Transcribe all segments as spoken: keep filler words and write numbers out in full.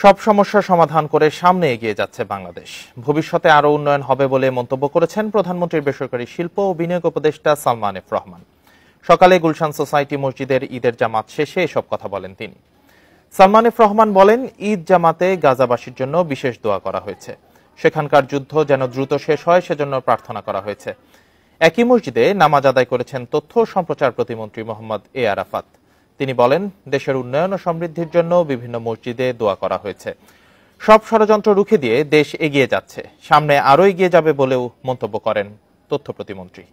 সব সমস্যার সমাধান করে সামনে এগিয়ে যাচ্ছে বাংলাদেশ। ভবিষ্যতে আরও উন্নয়ন হবে বলে মন্তব্য করেছেন প্রধানমন্ত্রীর বেসরকারি শিল্প ও বিনিয়োগ উপদেষ্টা সালমান এফ রহমান। সকালে গুলশান সোসাইটি মসজিদের ঈদের জামাত শেষে এসব কথা বলেন তিনি। সালমান এফ রহমান বলেন, ঈদ জামাতে গাজাবাসীর জন্য বিশেষ দোয়া করা হয়েছে। সেখানকার যুদ্ধ যেন দ্রুত শেষ হয় সেজন্য প্রার্থনা করা হয়েছে। একই মসজিদে নামাজ আদায় করেছেন তথ্য ও সম্প্রচার প্রতিমন্ত্রী মোহাম্মদ এ আরাফাত। তিনি বলেন, দেশের উন্নয়ন ও সমৃদ্ধির জন্য বিভিন্ন মসজিদে দোয়া করা হয়েছে। সব ষড়যন্ত্র রুখে দিয়ে দেশ এগিয়ে যাচ্ছে, সামনে আরও এগিয়ে যাবে বলেও মন্তব্য করেন তথ্য প্রতিমন্ত্রী।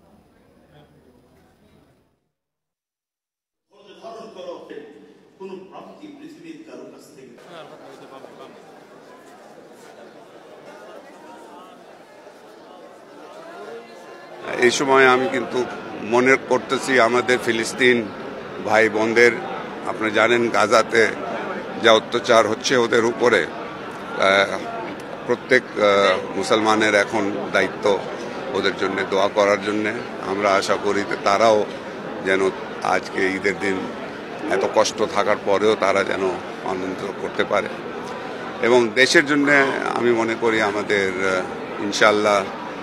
এই সময় আমি কিন্তু মনে করতেছি আমাদের ফিলিস্তিন ভাই বোনদের। আপনি জানেন গাজাতে যা অত্যাচার হচ্ছে ওদের উপরে, প্রত্যেক মুসলমানের এখন দায়িত্ব ওদের জন্য দোয়া করার জন্যে। আমরা আশা করি তারাও যেন আজকে ঈদের দিন এত কষ্ট থাকার পরেও তারা যেন আনন্দ করতে পারে। এবং দেশের জন্য আমি মনে করি আমাদের ইনশাল্লাহ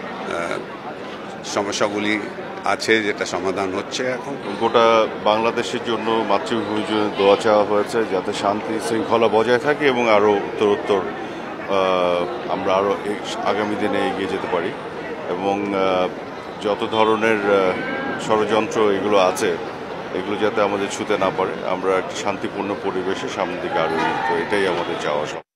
সমস্যাগুলি আছে যেটা সমাধান হচ্ছে। এখন গোটা বাংলাদেশের জন্য মাতৃভূমির জন্য দোয়া চাওয়া হয়েছে যাতে শান্তি শৃঙ্খলা বজায় থাকে এবং আরও উত্তরোত্তর আমরা আরও আগামী দিনে এগিয়ে যেতে পারি। এবং যত ধরনের ষড়যন্ত্র এগুলো আছে এগুলো যাতে আমাদের ছুঁতে না পারে, আমরা একটা শান্তিপূর্ণ পরিবেশে সামনের দিকে আরও, তো এটাই আমাদের চাওয়া।